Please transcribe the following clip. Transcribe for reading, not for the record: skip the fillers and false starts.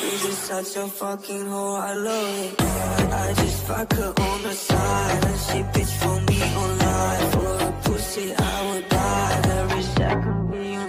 She's just such a fucking hoe, I love it. I just fuck her on the side, and she bitch for me online. For her pussy I would die. Every second we